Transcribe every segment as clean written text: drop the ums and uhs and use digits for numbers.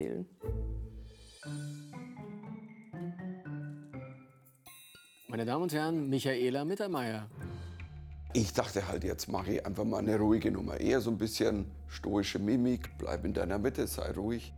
Meine Damen und Herren, Michaela Mittermeier. Ich dachte halt, jetzt mache ich einfach mal eine ruhige Nummer. Eher so ein bisschen stoische Mimik. Bleib in deiner Mitte, sei ruhig.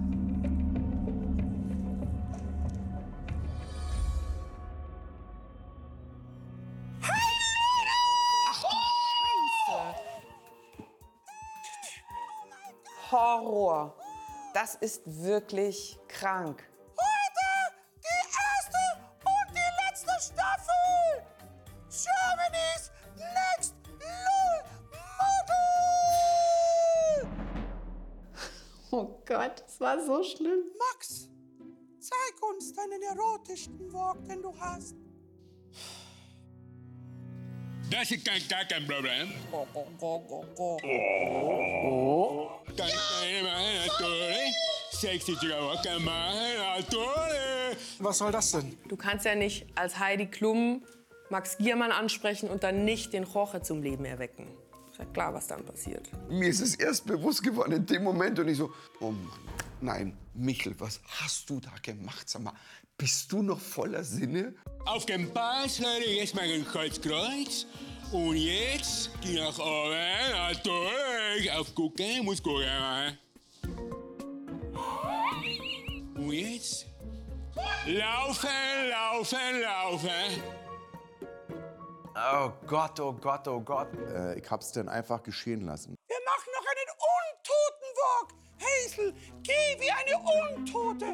Horror. Das ist wirklich krank. Heute die erste und die letzte Staffel. Germany's Next LOL Model. Oh Gott, das war so schlimm. Max, zeig uns deinen erotischsten Walk, den du hast. Das ist kein Problem. Was soll das denn? Du kannst ja nicht als Heidi Klum Max Giermann ansprechen und dann nicht den Roche zum Leben erwecken. Ist ja klar, was dann passiert. Mir ist es erst bewusst geworden in dem Moment und ich so, oh Mann, nein, Michel, was hast du da gemacht? Sag mal, bist du noch voller Sinne? Auf dem Pass höre ich jetzt mein Kreuz. Und jetzt geh nach oben, natürlich, auf gucken, muss gucken machen. Und jetzt laufen. Oh Gott, oh Gott, oh Gott. Ich hab's dann einfach geschehen lassen. Wir machen noch einen Untoten-Walk. Hazel, geh wie eine Untote.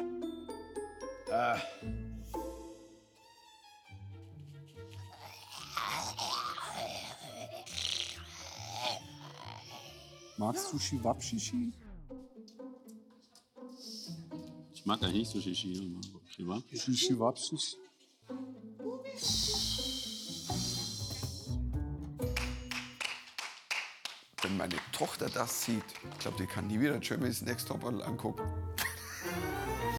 Magst du Shiwab-Shishi? Ich mag eigentlich nicht so Shishi. Shiwab-Shishi? Wenn meine Tochter das sieht, ich glaube, die kann nie wieder Germany's Next Topmodel angucken.